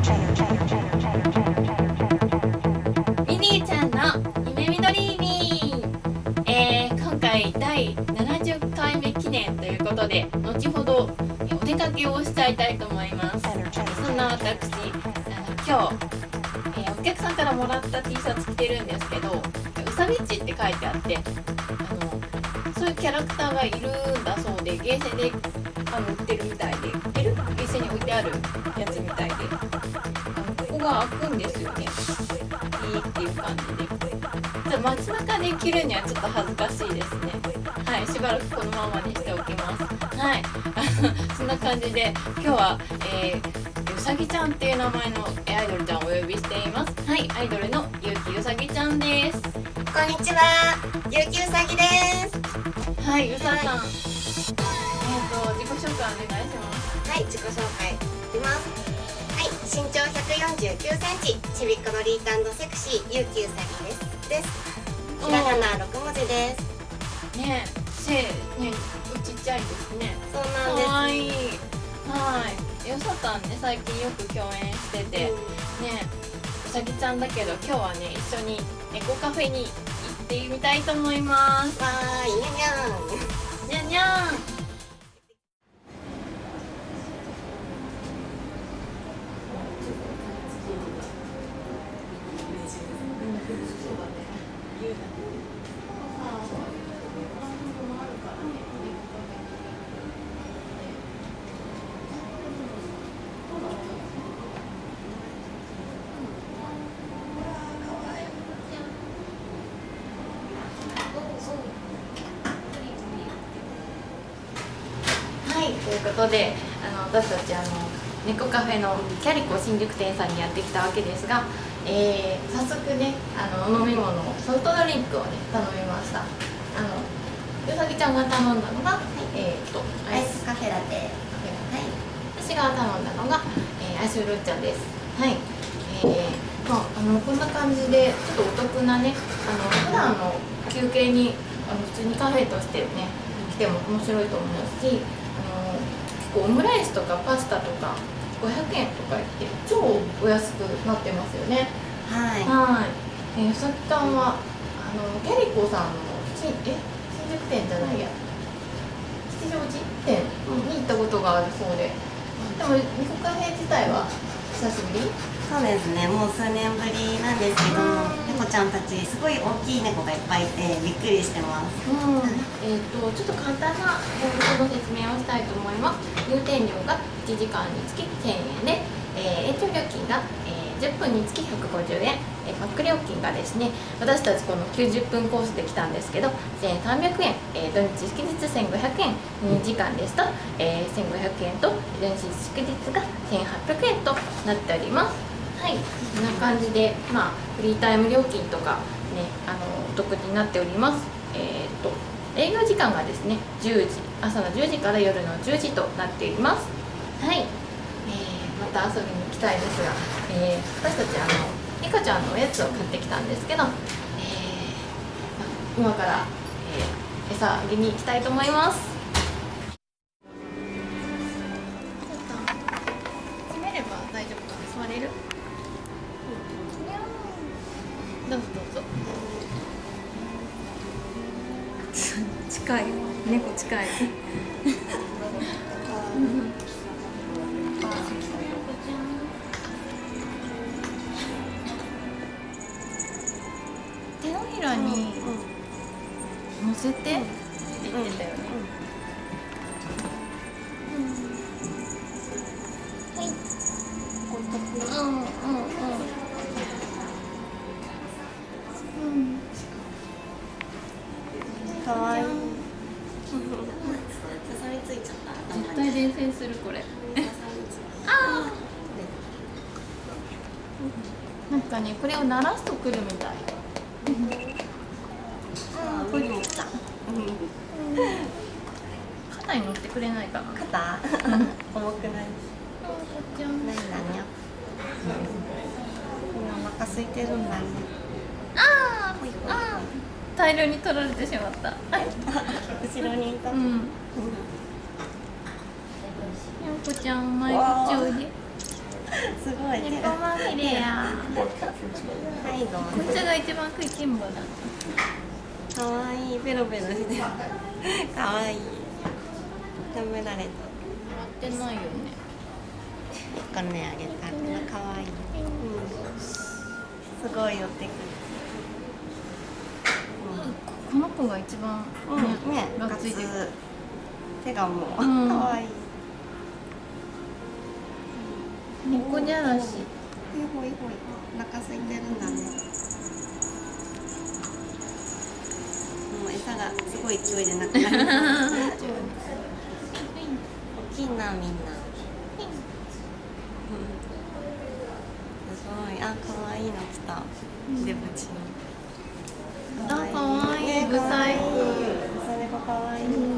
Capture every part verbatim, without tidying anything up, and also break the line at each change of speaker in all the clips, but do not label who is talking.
ミニーちゃんの夢みどりーミー、えー、今回だいななじゅっかいめ記念ということで、後ほどお出かけをしちゃいたいと思います。そんな私、あの今日、えー、お客さんからもらった T シャツ着てるんですけど、うさぎっちって書いてあって、あのそういうキャラクターがいるんだそうで、ゲーセンであの売ってるみたいで、売ってるゲーセンに置いてあるやつみたいで、あのここが開くんですよね。いいっていう感じで、ちょっと街中で着るにはちょっと恥ずかしいですね。はい、しばらくこのままにしておきます。はい、そんな感じで今日は、えー、うさぎちゃんっていう名前のアイドルちゃんをお呼びしています。はい、アイドルのゆうきうさぎちゃんです。
こんにちは、ゆうきうさぎです。
はい、うささん、えっ、ー、と自己紹介お願いします。
はい、自己紹介いきます。はい、身長ひゃくよんじゅうきゅうセンチ、ちびっこのリート&セクシー、ゆうきうさぎですです。ひらがなろくもじです。
ねえ、背ね、ちっちゃいですね。
そうなんです。
かわいい。はい、よさたんね、最近よく共演してて、うん、ね、うさぎちゃんだけど今日はね、一緒に猫カフェに行ってみたいと思います。
わーい、にゃにゃん
にゃにゃん。はい、ということで、あの私たちあの猫カフェのキャリコ新宿店さんにやってきたわけですが、えー、早速ね、あのお飲み物、ソフトドリンクをね頼みました。あのうさぎちゃんが頼んだのが、はい、えっ、ー、と
アイスカフェラテ、はい、
私が頼んだのが、えー、アイスルッチャです。はい、えー、まあ、あのこんな感じでちょっとお得なね、あの普段の休憩にあの普通にカフェとしてね来ても面白いと思うし、結構オムライスとかパスタとかごひゃくえんとか言って超お安くなってますよね。
はい。
はい。えー、うさぎちゃんはあのキャリコさんの新え新宿店じゃないや、吉祥寺店に行ったことがあるそうで、でも猫カフェ自体は久しぶり？
そうですね、もう数年ぶりなんですけど、猫ちゃんたちすごい大きい猫がいっぱいいてびっくりしてます。
うん、えっ、ー、とちょっと簡単な方法の説明をしたいと思います。入店料がいちじかんにつきせんえんで、えー、延長料金が、えー、じゅっぷんにつきひゃくごじゅうえん、えー、パック料金がですね、私たちこのきゅうじゅっぷんコースで来たんですけどせんさんびゃくえん、えー、土日祝日せんごひゃくえん、にじかんですと、えー、せんごひゃくえんと、土日祝日がせんはっぴゃくえんとなっております。はい、こんな感じで、まあ、フリータイム料金とか、ね、あのお得になっております。えー、と営業時間がですねじゅうじ、朝のじゅうじから夜のじゅうじとなっています。はい、えー、また遊びに行きたいですが、えー、私たちあのリカちゃんのおやつを買ってきたんですけど、えー、今から、えー、餌あげに行きたいと思います。閉めれば大丈夫かな？座れる？どうぞどうぞ。近い、猫近い。手のひらに乗せてって言ってたよね。はい。うんうんうん。かわいい。絶対伝染するこれ。ああ。なんかね、これを鳴らすとくるみたい。ああ、これも来た。肩に乗ってくれないかな。
肩？重くない？
こっちは。
ないんだにゃ。今お腹空いてるんだね。
ああ。ああ。大量に取られてしまった。
後ろにいた。
うん。にゃんこちゃん、前口おいで。
すごい。
猫まみれや。
はいどう
こいつが一番食いしん坊だ。
かわいい、ベロベロしてる。かわいい。食べられた。
やってないよね。
こねあげた。かわいい。うん。すごい寄ってくる。
この子が一番
うんね、
がっついてる。
手がもうかわいい。
猫じゃらし。
ほいほいほい。お腹空いてるんだね。もう餌がすごい勢いでなくなりそう。大きいなみんな。すごい。あ、可愛いの来た。デブチ。
あ、可愛い。ブサイク。
ブサ猫可愛い。おいで。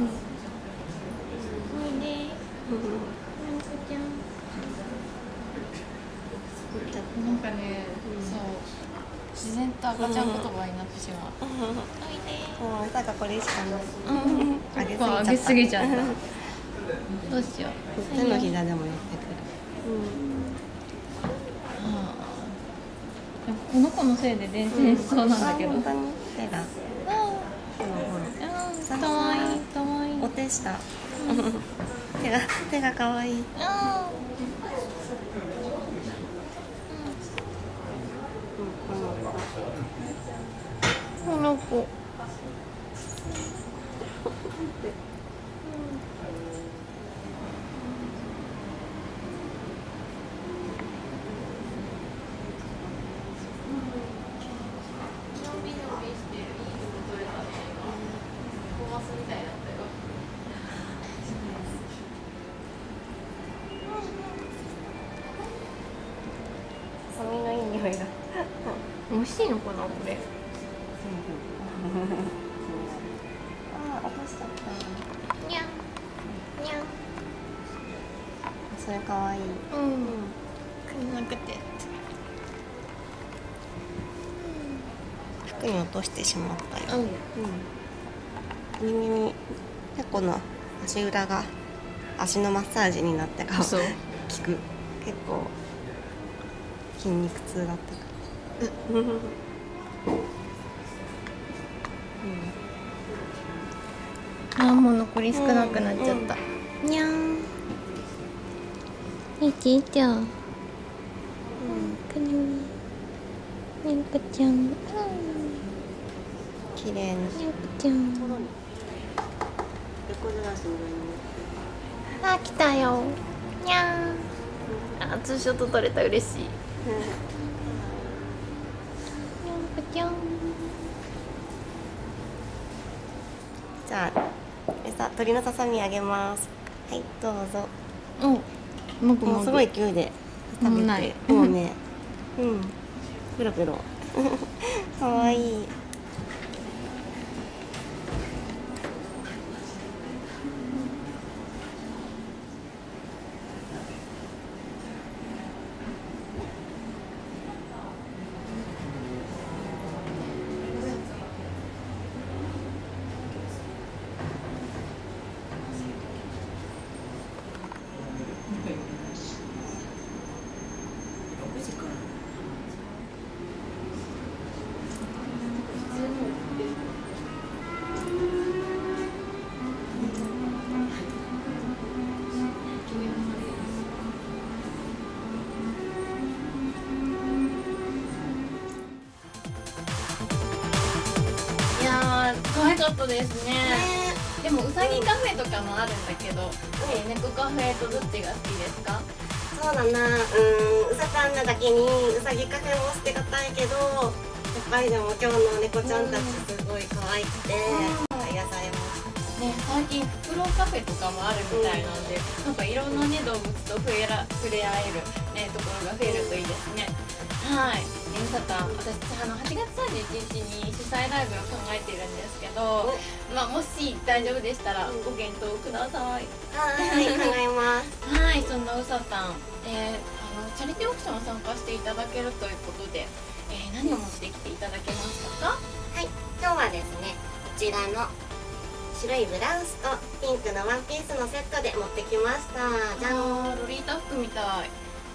なんかね、そう自然と赤ちゃん言葉になってしまう。
おいで。もう餌がこれしかない。
あげすぎちゃった。どうしよう。
手のひらでも寄ってくる。
この子のせいで伝染しそうなんだけど。
本当に手が。
かわいいかわいい。
お手した。手が手がかわいい。
この子。
髪のいい匂いが。
美味しいのかなこれ。
あ、落としちゃった。
にゃんにゃん。
それ可愛い。
うん。くなくて。
服に落としてしまったよ。
うん。
耳に猫の足裏が足のマッサージになってから効く。結構筋肉痛だったから。うん。
あ、もう残り少なくなっちゃった。にゃん。いちいちゃん。うん。くにみ。猫ちゃん。
綺麗に。
猫ちゃん。あ、来たよ。にゃん。あ、ツーショット撮れた、嬉しい。猫ちゃん。
じゃあ餌、鶏のささみあげます。はい、どうぞ。
お、もぐもぐ。
もうすごい勢いで食べて、もうね、うん、ペロペロ。かわいい。
可愛かったですね。でもうさぎカフェとかもあるんだけど、えー、猫カフェとどっちが好きですか？
そうだな、うん、うさたんなだけにうさぎカフェも捨てがたいけど、やっぱりでも今日の猫ちゃんたちすごい可愛くて癒されます。
ね、最近フクロウカフェとかもあるみたいなんで、なんかいろんなね動物と触れら触れ合えるねところが増えるといいですね。はい、えうさたん、私あのはちがつさんじゅういちにちに主催ライブを考えてるんですけど、まあもし大丈夫でしたらご検討ください。
はい、考えます。
はい、そんなうさたん、えー、あのチャリティーオークションを参加していただけるということで、えー、何を持ってきていただけましたか？
はい、今日はですね、こちらの白いブラウスとピンクのワンピースのセットで持ってきました。じゃん。
ロリータ服みたい。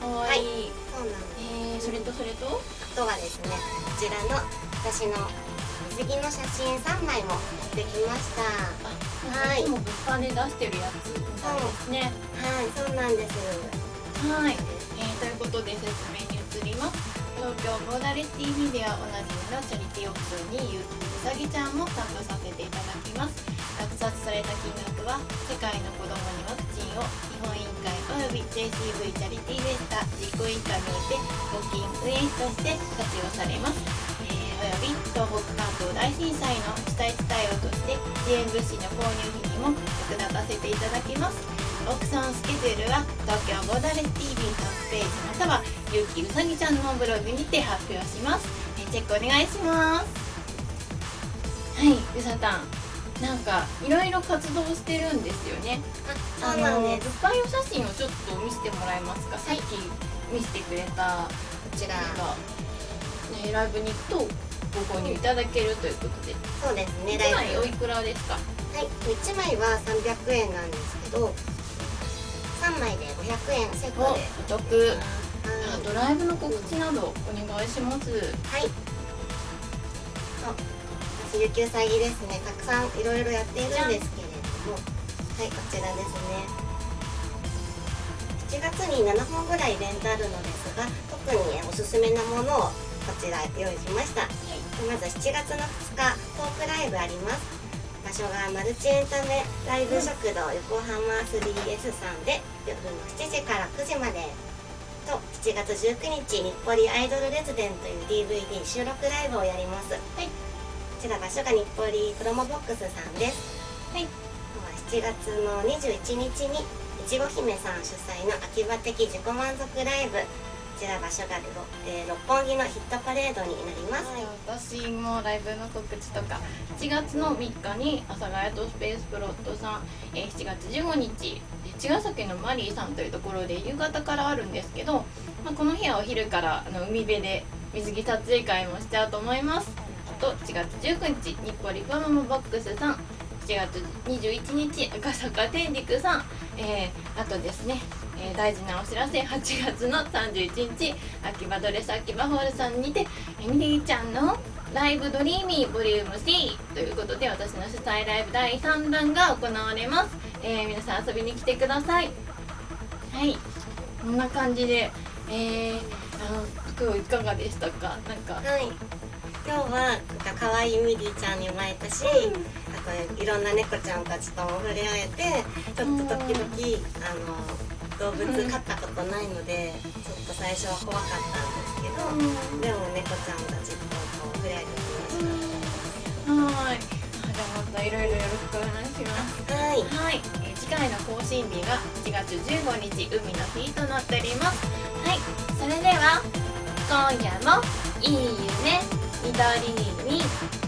かわいい。
そうなんです。
えー、それとそれと
あとはですね、こちらの私の水着の写真さんまいも持ってきました。
はい、いつも物販で出してるやつみたいですね。
はい、そうなんです。
はい、えー、ということで説明に移ります。東京ボーダレス ティーブイ ではおなじみのチャリティーオークションにゆううさぎちゃんも参加させていただきます。落札された金額は世界の子どもにワクチンを日本委員会および ジェイシーブイ チャリティーでした実行委員会において募金運営費として活用されます。えー、および東北関東大震災の被災地対応として支援物資の購入費にも役立たせていただきます。オークションスケジュールは東京ボーダレス ティーブイ トップページまたはゆうきうさぎちゃんのブログにて発表します。えー、チェックお願いします。はい、うさたん、なんかいろいろ活動してるんですよね。
あ、そうなんです。
物販用写真をちょっと見せてもらえますか。さっき見せてくれた
こちら、
が、ね、ライブに行くとご購入いただけるということで。
そうですね。
いちまいおいくらですか。
はい、いちまいはさんびゃくえんなんですけど、さんまいでごひゃくえんセットで
お得。
あ
とライブの告知などお願いします。
はい。私ゆきうさぎですね。たくさんいろいろやっているんですけれども、はい、こちらですね。しちがつにななほんぐらいイベントあるのですが、特におすすめなものをこちら用意しました。はい、まずしちがつのふつかトークライブあります。場所がマルチエンタメライブ食堂横浜 スリーエス さんで夜のしちじからくじまでと、しちがつじゅうくにち日暮里アイドルレズデンという ディーブイディー 収録ライブをやります。はい、こちら場所が日暮里プロモボックスさんです。はい、しちがつのにじゅういちにちにいちご姫さん主催の秋葉的自己満足ライブ、こちら場所が、えー、六本木のヒットパレードになります。はい、
私もライブの告知とかしちがつのみっかに阿佐ヶ谷とスペースプロットさん、えー、しちがつじゅうごにち茅ヶ崎のマリーさんというところで夕方からあるんですけど、まあ、この日はお昼からあの海辺で水着撮影会もしちゃうと思います。あとしちがつじゅうくにち日暮里プロモボックスさん、しちがつにじゅういちにち赤坂天竺さん、えー、あとですね、えー、大事なお知らせ、はちがつのさんじゅういちにち秋葉ドレス秋葉ホールさんにてミリーちゃんのライブドリーミーボリューム シー ということで私の主催ライブだいさんだんが行われます。えー、皆さん遊びに来てください。はい、こんな感じで、えー、あの今日いかがでしたか。なんか、
はい、今日はなんか可愛いミリーちゃんにも会えたし、うん、あといろんな猫ちゃんたちとも触れ合えて、ちょっと時々、うん、あの動物飼ったことないので、うん、ちょっと最初は怖かったんですけど、うん、でも猫ちゃんたちとこう触れ合えてきました。
うん、はい、じゃあまたいろいろよろしくお願いします。はい、はい、えー、次回の更新日がしちがつじゅうごにち海の日となっております。はい、それでは今夜もいい夢緑に